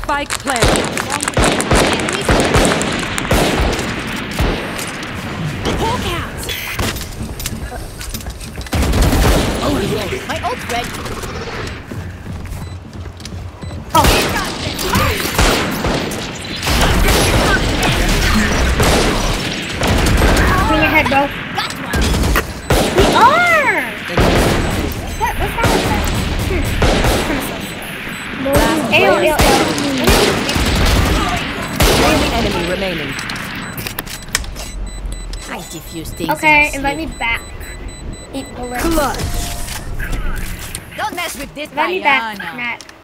Spike planted. Hawk out! Oh yeah, my ult's ready. Oh. Bring your head, bro. Got one. We are! What's wrong with that? Ayo. One enemy remaining. I diffuse things. Okay, invite me back. Eat bullets. Clutch. Don't mess with this Invite me back, Diana. Nat.